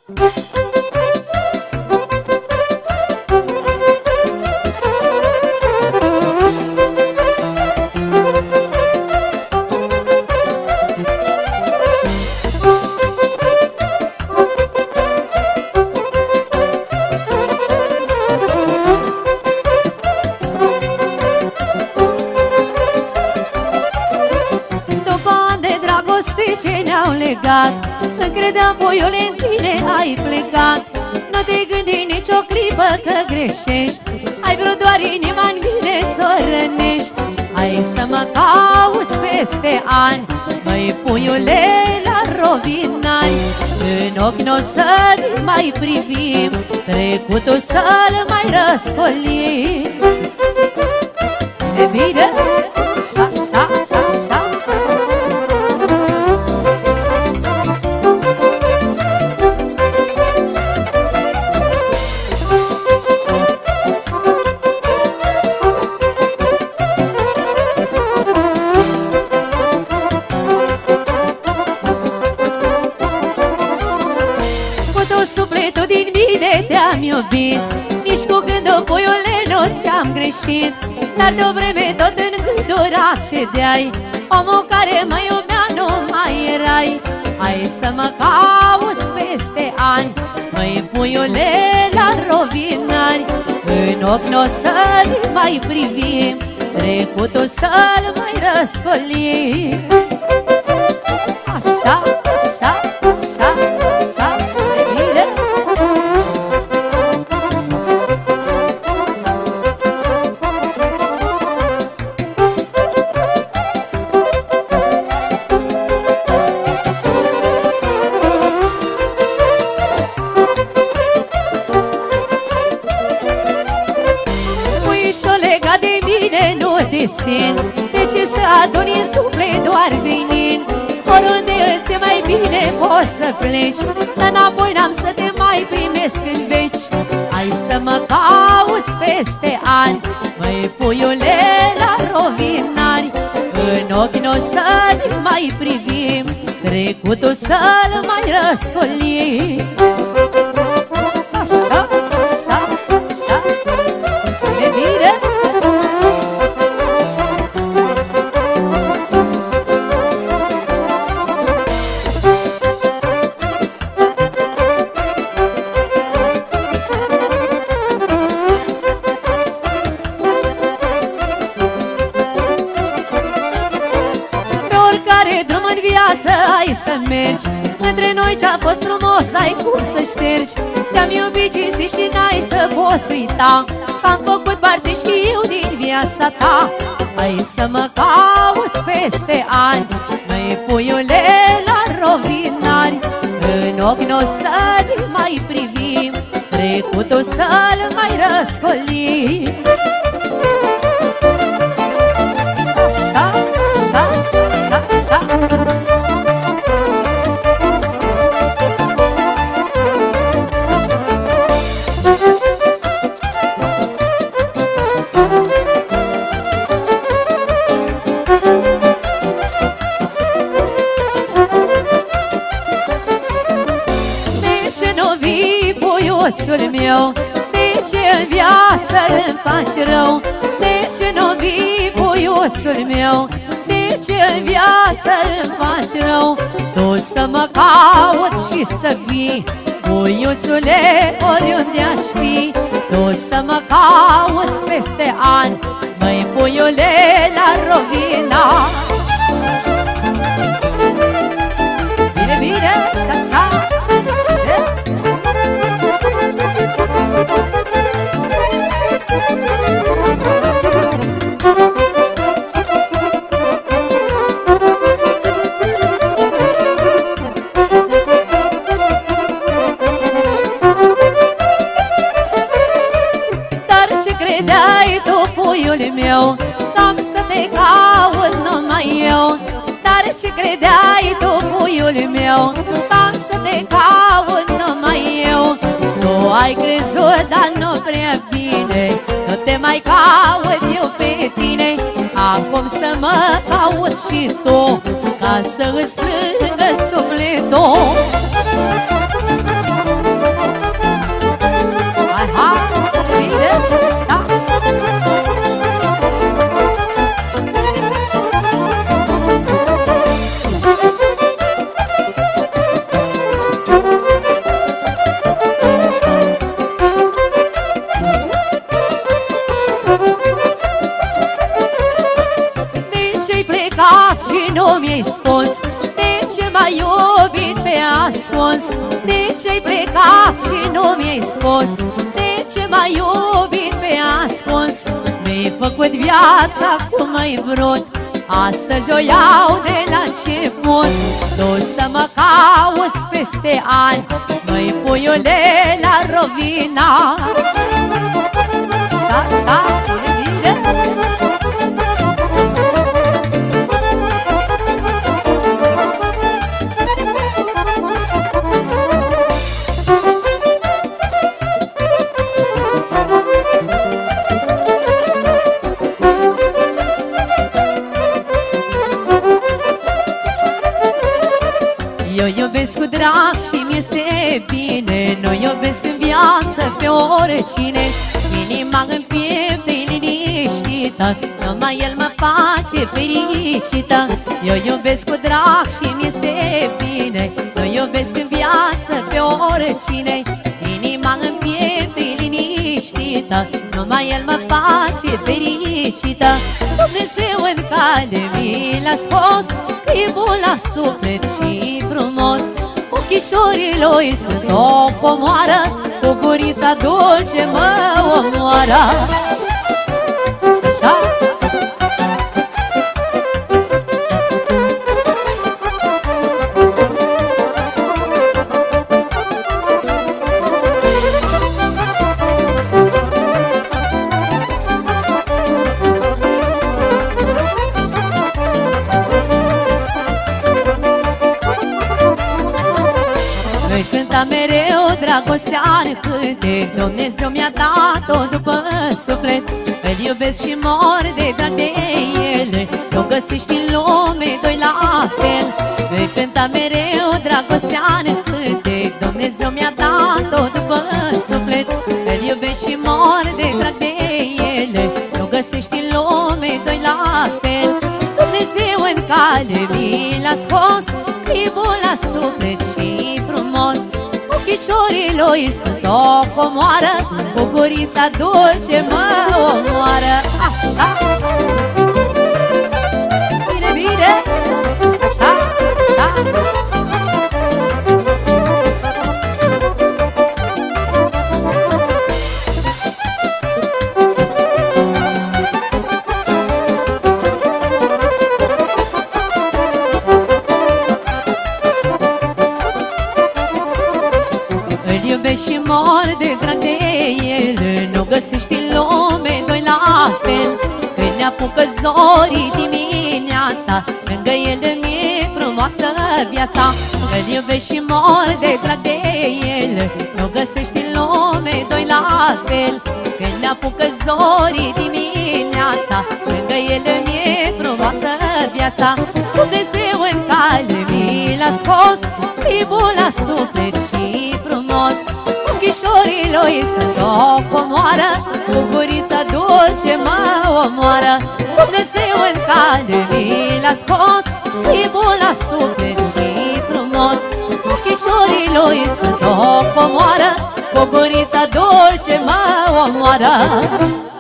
Când credeam, puiule, în tine ai plecat. Nu te gândi nicio clipă că greșești. Ai vrut doar inima-n mine să o rănești. Hai să mă cauți peste ani, măi puiule, la rovinani. În ochi n-o să-l mai privim, trecutul să-l mai răscolim. E bine? Așa, așa, așa. Te-am iubit, nici cu gândul, puiule, nu ți-am greșit. Dar de-o vreme tot în gândurat ședeai, omul care mă iubea nu mai erai. Hai să mă cauți peste ani, măi puiule, la rovinari. În ochi n-o să-l mai privim, trecutul să-l mai răscolim. Așa, așa, așa, așa, e bine? De ce să aduni în suflet doar venin? Oriunde îți e mai bine poți să pleci, dar înapoi n-am să te mai primesc în veci. Hai să mă cauți peste ani, măi puiule, la rovinari. În ochi n-o să-l mai privim, trecutul să-l mai răscolim. Așa, așa, așa, e bine? Hai să mergi, între noi ce-a fost frumos n-ai cum să ștergi. Te-am iubit cinstit și n-ai să poți uita că am făcut parte și eu din viața ta. Hai să mă cauți peste ani, măi puiule, la rovinari. În ochi n-o să-l mai privim, trecutul să-l mai răscolim. Așa, așa, așa, așa. Puiuțul meu, de ce în viață îmi faci rău? De ce nu vii, puiuțul meu? De ce în viață îmi faci rău? Tu să mă cauți și să vii, puiuțule, oriunde aș fi. Tu să mă cauți peste ani, măi puiule, la rovina. Bine, bine, și așa. credeai tu, puiul meu, că am să te caut numai eu? Dar ce credeai tu, puiul meu, că am să te caut numai eu? Tu ai crezut, dar nu prea bine, nu te mai caut eu pe tine. Acum să mă caut și tu, ca să îți plângă sufletul. nu mi-ai spus? De ce m-ai iubit pe ascuns? De ce-ai plecat și nu mi-ai spus? De ce m-ai iubit pe ascuns? Mi-ai făcut viața cum ai vrut, astăzi o iau de la început. Tu să mă cauți peste ani, măi puiule la Rovina. Așa, bine, bine. Eu iubesc cu drag și mi-este bine, nu iubesc în viață pe oricine. Inima în piept e liniștită, numai el mă face fericită. Eu iubesc cu drag și mi-este bine, nu iubesc în viață pe oricine. Inima în piept e liniștită, numai el mă face fericită. Dumnezeu în cale mi l-a scos, că e bun la suflet și frumos. Ochișorii lui sunt o comoară, cu gurița dulce mă omoară. Și așa. Mereu dragostea în cântec, Dumnezeu mi-a dat-o după suflet. Îl iubesc și mor de drag de ele, nu găsești în lume doi la fel. Îi cânta mereu dragostea în cântec, Dumnezeu mi-a dat-o după suflet. Îl iubesc și mor de drag de ele, nu găsești în lume doi la fel. Dumnezeu în cale mi l-a scos, e bun la suflet și frumos. Ochișorii lui sunt o comoară, cu gurița dulce mă omoară. Așa. Bine, bine. Așa, așa. Și mor de drag de el, nu găsești în lume doi la fel. Când ne apucă zorii dimineața, lângă el mi-e frumoasă viața. Îl iubești și mor de drag de el, nu găsești în lume doi la fel. Când ne apucă zorii dimineața, lângă el mi-e frumoasă viața. Dumnezeu în cale mi l-a scos, e bun la suflet și frumos. Ochișorii lui sunt o comoară, cu gurița dulce mă omoară. Dumnezeu în cale mi l-a scos, e bun la suflet și frumos. Ochișorii lui sunt o comoară, cu gurița dulce mă omoară.